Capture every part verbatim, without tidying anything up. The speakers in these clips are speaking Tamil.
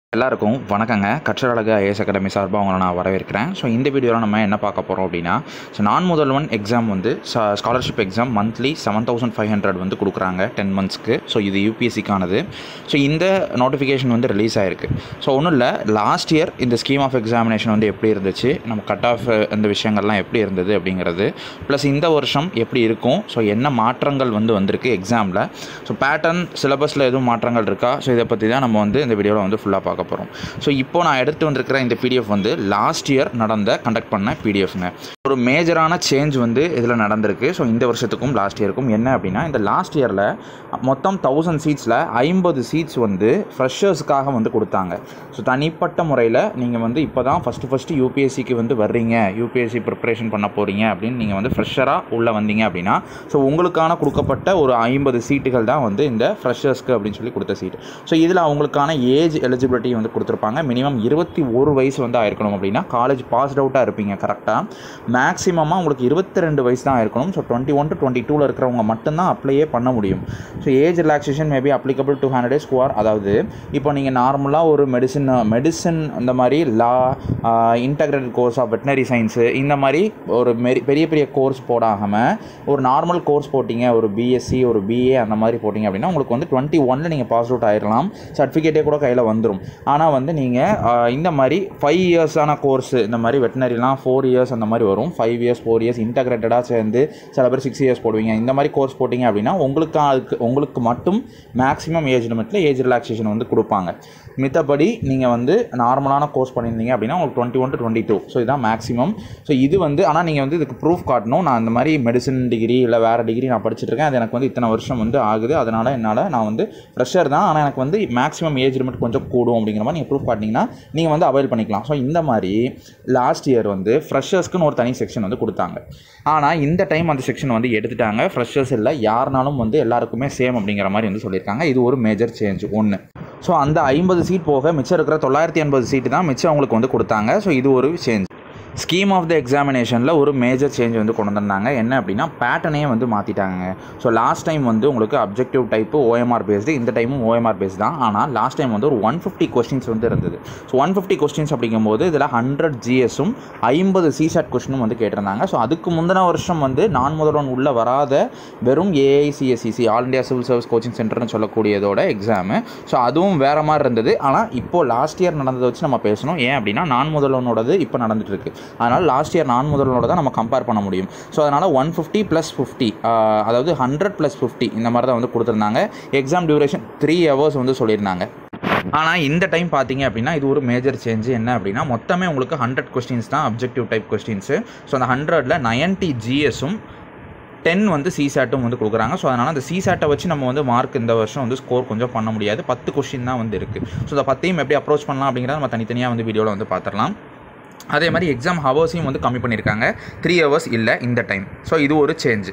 எல்லாருக்கும் வணக்கங்க. கற்றழகு ஐஏஎஸ் அகாடமி சார்பாக உங்களை நான் வரவேற்கிறேன். ஸோ இந்த வீடியோவில் நம்ம என்ன பார்க்க போகிறோம் அப்படின்னா, ஸோ நான் முதல்வன் எக்ஸாம் வந்து scholarship exam monthly seven thousand five hundred வந்து கொடுக்குறாங்க டென் மந்த்ஸ்க்கு. ஸோ இது யூபிஎஸ்சிக்கானது. ஸோ இந்த நோட்டிஃபிகேஷன் வந்து ரிலீஸ் ஆகிருக்கு. ஸோ ஒன்றும் இல்லை, லாஸ்ட் இயர் இந்த ஸ்கீம் ஆஃப் எக்ஸாமினேஷன் வந்து எப்படி இருந்துச்சு, நம்ம கட் ஆஃப் இந்த விஷயங்கள்லாம் எப்படி இருந்தது அப்படிங்கிறது, ப்ளஸ் இந்த வருஷம் எப்படி இருக்கும், ஸோ என்ன மாற்றங்கள் வந்து வந்திருக்கு எக்ஸாமில், ஸோ பேட்டர்ன் சிலபஸில் எதுவும் மாற்றங்கள் இருக்கா, ஸோ இதை பற்றி தான் நம்ம வந்து இந்த வீடியோவில் வந்து ஃபுல்லாக பார்க்க போகிறோம். ஸோ இப்போ நான் எடுத்து வந்திருக்கிற இந்த பிடிஎஃப் வந்து லாஸ்ட் இயர் நடந்த கண்டக்ட் பண்ண பிடிஎஃப்ங்க. ஒரு மேஜரான சேஞ்ச் வந்து இதில் நடந்திருக்கு. ஸோ இந்த வருஷத்துக்கும் லாஸ்ட் இயருக்கும் என்ன அப்படின்னா, இந்த லாஸ்ட் இயரில் மொத்தம் தௌசண்ட் சீட்ஸில் ஐம்பது சீட்ஸ் வந்து ஃப்ரெஷர்ஸுக்காக வந்து கொடுத்தாங்க. ஸோ தனிப்பட்ட முறையில் நீங்கள் வந்து இப்போ தான் ஃபஸ்ட்டு ஃபஸ்ட்டு யூபிஎஸ்சிக்கு வந்து வர்றீங்க, யூபிஎஸ்சி ப்ரிப்பரேஷன் பண்ண போகிறீங்க அப்படின்னு நீங்கள் வந்து ஃப்ரெஷராக உள்ளே வந்தீங்க அப்படின்னா, ஸோ உங்களுக்கான கொடுக்கப்பட்ட ஒரு ஐம்பது சீட்டுகள் தான் வந்து இந்த ஃப்ரெஷர்ஸ்க்கு அப்படின்னு சொல்லி கொடுத்த சீட். ஸோ இதில் அவங்களுக்கான ஏஜ் எலிஜிபிலிட்டி வந்து கொடுத்துருப்பாங்க. மினிமம் இருபத்தி ஒரு வயசு வந்து ஆயிருக்கணும் அப்படின்னா காலேஜ் பாஸ்ட் அவுட்டாக இருப்பீங்க கரெக்டாக. மேக்ஸிமமாக உங்களுக்கு இருபத்தி ரெண்டு வயசு தான் இருக்கணும். So twenty one to twenty டூவில் இருக்கிறவங்க மட்டும்தான் அப்ளையே பண்ண முடியும். So age relaxation maybe applicable to hundred score. அதாவது இப்போ நீங்கள் நார்மலாக ஒரு மெடிசன் மெடிசன் இந்த மாதிரி law, integrated course of veterinary science, இந்த மாதிரி ஒரு மெரி பெரிய பெரிய கோர்ஸ் போடாமல் ஒரு நார்மல் கோர்ஸ் போட்டிங்க, ஒரு பிஎஸ்சி ஒரு பிஏ அந்த மாதிரி போட்டிங்க அப்படின்னா உங்களுக்கு வந்து டுவெண்ட்டி ஒனில் நீங்கள் பாஸ் அவுட் ஆகிடலாம். சர்டிஃபிகேட்டே கூட கையில் வந்துடும். ஆனால் வந்து நீங்கள் இந்த மாதிரி ஃபைவ் இயர்ஸான கோர்ஸு, இந்த மாதிரி வெட்டினரிலாம் ஃபோர் இயர்ஸ் அந்த மாதிரி வரும். ஃபைவ் இயர்ஸ் ஃபோர் இயர்ஸ் இன்டகிரேட்டடாக சேர்ந்து சில பேர் சிக்ஸ் இயர்ஸ் போடுவீங்க. இந்த மாதிரி கோர்ஸ் போட்டிங்க அப்படின்னா உங்களுக்கு அதுக்கு உங்களுக்கு மட்டும் மேக்ஸிமம் ஏஜ் லிமிட்டில் ஏஜ் ரிலாக்ஸேஷன் வந்து கொடுப்பாங்க. மித்தபடி நீங்கள் வந்து நார்மலான கோர்ஸ் பண்ணியிருந்தீங்க அப்படின்னா உங்களுக்கு twenty one to twenty two so இதுதான் மேக்ஸிமம். ஸோ இது வந்து ஆனால் நீங்கள் வந்து இதுக்கு ப்ரூஃப் காட்டணும். நான் இந்த மாதிரி மெடிசன் டிகிரி இல்லை வேறு டிகிரி நான் படிச்சுட்டு இருக்கேன், அது எனக்கு வந்து இத்தனை வருஷம் வந்து ஆகுது, அதனால் என்னால் நான் வந்து ஃப்ரெஷர் தான், ஆனால் எனக்கு வந்து மேக்ஸிமம் ஏஜ் லிமிட் கொஞ்சம் கூடும் அப்படிங்கிற மாதிரி நீங்கள் ப்ரூஃப் காட்டினீங்கன்னா நீங்கள் வந்து அவைல் பண்ணிக்கலாம். ஸோ இந்த மாதிரி லாஸ்ட் இயர் வந்து ஃப்ரெஷர்ஸ்க்குன்னு ஒரு தனி செக்ஷன் வந்து கொடுத்தாங்க. ஆனால் இந்த டைம் அந்த செக்ஷன் வந்து எடுத்துட்டாங்க. ஃப்ரெஷர்ஸ் இல்லை, யாருனாலும் வந்து எல்லாருக்குமே சேம் அப்படிங்கிற மாதிரி வந்து சொல்லியிருக்காங்க. இது ஒரு மேஜர் சேஞ்ச் ஒன்று. ஸோ அந்த ஐம்பது சீட் போக மிச்சம் இருக்கிற தொள்ளாயிரத்தி எண்பது சீட்டு தான் மிச்சம் அவங்களுக்கு வந்து கொடுத்தாங்க. ஸோ இது ஒரு சேஞ்ச். ஸ்கீம் ஆஃப் த எக்ஸாமினேஷனில் ஒரு மேஜர் சேஞ்ச் வந்து கொண்டு வந்தாங்க. என்ன அப்படின்னா, பேட்டர்னே வந்து மாற்றிட்டாங்க. ஸோ லாஸ்ட் டைம் வந்து உங்களுக்கு அப்ஜெக்டிவ் டைப்பு ஓஎம்ஆர் பேஸ்டு, இந்த டைமும் ஓஎம்ஆர் பேஸ் தான். ஆனால் லாஸ்ட் டைம் வந்து ஒரு ஒன் ஃபிஃப்டி கொஸ்டின்ஸ் வந்து இருந்தது. ஸோ ஒன் ஃபிஃப்டி கொஸ்டின்ஸ் அப்படிங்கும்போது இதில் ஹண்ட்ரட் ஜிஎஸும் ஐம்பது சிசாட் கொஸ்டினும் வந்து கேட்டிருந்தாங்க. ஸோ அதுக்கு முந்தின வருஷம் வந்து நான் முதல்வன் உள்ளே வராத வெறும் AICSCC all India civil service coaching சென்டர்னு சொல்லக்கூடியதோட எக்ஸாமு. ஸோ அதுவும் வேறு மாதிரி இருந்தது. ஆனால் இப்போது லாஸ்ட் இயர் நடந்ததை வச்சு நம்ம பேசணும். ஏன் அப்படின்னா, நான் முதல்வனோடது இப்போ நடந்துட்டு இருக்கு. அதனால் லாஸ்ட் இயர் நான் முதல்வனோட தான் நம்ம கம்பேர் பண்ண முடியும். ஸோ அதனால் ஒன் ஃபிஃப்டி ப்ளஸ் ஃபிஃப்டி, அதாவது ஹண்ட்ரட் ப்ளஸ் ஃபிஃப்டி இந்த மாதிரி தான் வந்து கொடுத்துருந்தாங்க. எக்ஸாம் டியூரேஷன் த்ரீ ஹவர்ஸ் வந்து சொல்லியிருந்தாங்க. ஆனால் இந்த டைம் பார்த்தீங்க அப்படின்னா இது ஒரு மேஜர் சேஞ்சு. என்ன அப்படின்னா, மொத்தமே உங்களுக்கு ஹண்ட்ரட் கொஸ்டின்ஸ் தான் அப்ஜெக்டிவ் டைப் கொஸ்டின்ஸு. ஸோ அந்த ஹண்ட்ரடில் நைன்ட்டி ஜிஎஸும் டென் வந்து சிசாட்டும் வந்து கொடுக்குறாங்க. ஸோ அதனால் அந்த சிசாட்டை வச்சு நம்ம வந்து மார்க் இந்த வருஷம் வந்து ஸ்கோர் கொஞ்சம் பண்ண முடியாது. பத்து கொஸ்டின் தான் வந்து இருக்குது. ஸோ இந்த பத்தையும் எப்படி அப்ரோச் பண்ணலாம் அப்படிங்கிறத நம்ம தனித்தனியாக வந்து வீடியோவில் வந்து பார்த்துடலாம். அதே மாதிரி எக்ஸாம் ஹவர்ஸையும் வந்து கம்மி பண்ணியிருக்காங்க. த்ரீ ஹவர்ஸ் இல்லை இந்த டைம். ஸோ இது ஒரு சேஞ்சு.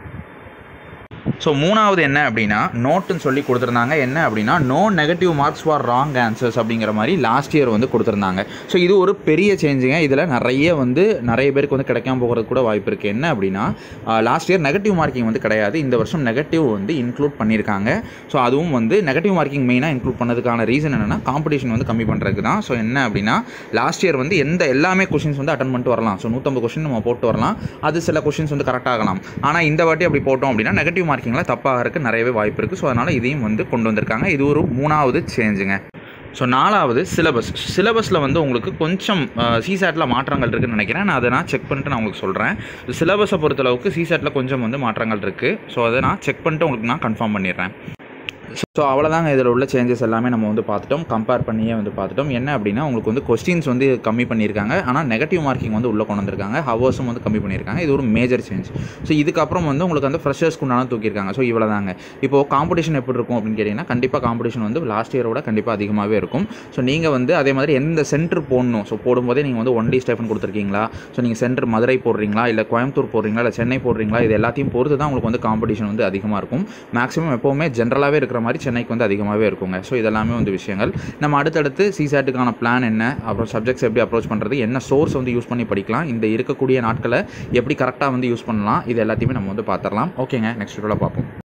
ஸோ மூணாவது என்ன அப்படின்னா, நோட்டுன்னு சொல்லி கொடுத்துருந்தாங்க. என்ன அப்படின்னா, no negative marks for wrong answers அப்படிங்கிற மாதிரி லாஸ்ட் இயர் வந்து கொடுத்துருந்தாங்க. ஸோ இது ஒரு பெரிய சேஞ்சுங்க. இதில் நிறைய வந்து நிறைய பேருக்கு வந்து கிடைக்காம போகிறது கூட வாய்ப்பு இருக்குது. என்ன அப்படின்னா, லாஸ்ட் இயர் நெகட்டிவ் மார்க்கிங் வந்து கிடையாது. இந்த வருஷம் நெகட்டிவ் வந்து இன்க்ளூட் பண்ணியிருக்காங்க. ஸோ அதுவும் வந்து நெகட்டிவ் மார்க்கிங் மெயினாக இன்க்ளூட் பண்ணதுக்கான ரீசன் என்னென்னா, காம்படிஷன் வந்து கம்மி பண்ணுறதுக்கு தான். ஸோ என்ன அப்படின்னா, லாஸ்ட் இயர் வந்து எந்த எல்லாமே கொஷின்ஸ் வந்து அட்டன் பண்ணிட்டு வரலாம். ஸோ நூற்றம்பது கொஷின் நம்ம போட்டு வரலாம். அது சில கொஷின்ஸ் வந்து கரெக்டாகலாம். ஆனால் இந்த வாட்டி அப்படி போட்டோம் அப்படின்னா நெகட்டிவ் மார்க்கிங் தப்பாக இருக்க நிறையவே வாய்ப்பு இருக்குது. ஸோ அதனால் இதையும் வந்து கொண்டு வந்திருக்காங்க. இது ஒரு மூணாவது சேஞ்சுங்க. ஸோ நாலாவது சிலபஸ். சிலபஸில் வந்து உங்களுக்கு கொஞ்சம் சிசாட்டில் மாற்றங்கள் இருக்குதுன்னு நினைக்கிறேன். நான் அதை நான் செக் பண்ணிட்டு நான் உங்களுக்கு சொல்கிறேன். சிலபஸை பொறுத்தளவுக்கு சிசாட்டில் கொஞ்சம் வந்து மாற்றங்கள் இருக்குது. ஸோ அதை நான் செக் பண்ணிட்டு உங்களுக்கு நான் கன்ஃபார்ம் பண்ணிடுறேன். ஸோ அவ்வளோதாங்க. இதில் உள்ள சேஞ்சஸ் எல்லாமே நம்ம வந்து பார்த்துட்டோம், கம்பேர் பண்ணியே வந்து பார்த்துட்டோம். என்ன அப்படின்னா, உங்களுக்கு வந்து கொஸ்டின்ஸ் வந்து கம்மி பண்ணியிருக்காங்க. ஆனால் நெகட்டிவ் மார்க்கிங் வந்து உள்ளே கொண்டு வந்திருக்காங்க. ஹவர்ஸும் வந்து கம்மி பண்ணியிருக்காங்க. இது ஒரு மேஜர் சேஞ்ச். ஸோ இதுக்கப்புறம் வந்து உங்களுக்கு வந்து ஃப்ரெஷர்ஸ்க்கு உண்டான தூக்கியிருக்காங்க. ஸோ இவ்வளோ தாங்க. இப்போது காம்படிஷன் எப்படி இருக்கும் அப்படின்னு கேட்டிங்கன்னா, கண்டிப்பாக காம்படிஷன் வந்து லாஸ்ட் இயரோட கண்டிப்பாக அதிகமாகவே இருக்கும். ஸோ நீங்கள் வந்து அதே மாதிரி எந்த சென்டர் போடணும், ஸோ போடும்போதே நீங்கள் வந்து ஒன் டி ஸ்டைஃபன் கொடுத்துருக்கீங்களா, ஸோ நீங்கள் சென்டர் மதுரை போடுறீங்களா, இல்லை கோயம்புத்தூர் போடுறீங்களா, இல்லை சென்னை போடுறீங்களா, இது எல்லாத்தையும் பொறுத்து தான் உங்களுக்கு வந்து காம்படிஷன் வந்து அதிகமாக இருக்கும். மேக்ஸிமம் எப்போவுமே ஜென்ரலாகவே இருக்கிற மாதிரி சென்னைக்கு வந்து அதிகமாகவே இருக்குங்க. ஸோ இதெல்லாமே வந்து விஷயங்கள். நம்ம அடுத்தடுத்து சிசாட்டுக்கான பிளான் என்ன, அப்புறம் சப்ஜெக்ட்ஸ் எப்படி அப்ரோச் பண்ணுறது, என்ன சோர்ஸ் வந்து யூஸ் பண்ணி படிக்கலாம், இந்த இருக்கக்கூடிய நாட்களை எப்படி கரெக்டாக வந்து யூஸ் பண்ணலாம், இது எல்லாத்தையுமே நம்ம வந்து பார்த்துடலாம். ஓகேங்க, நெக்ஸ்ட் வீடியோவில் பார்ப்போம்.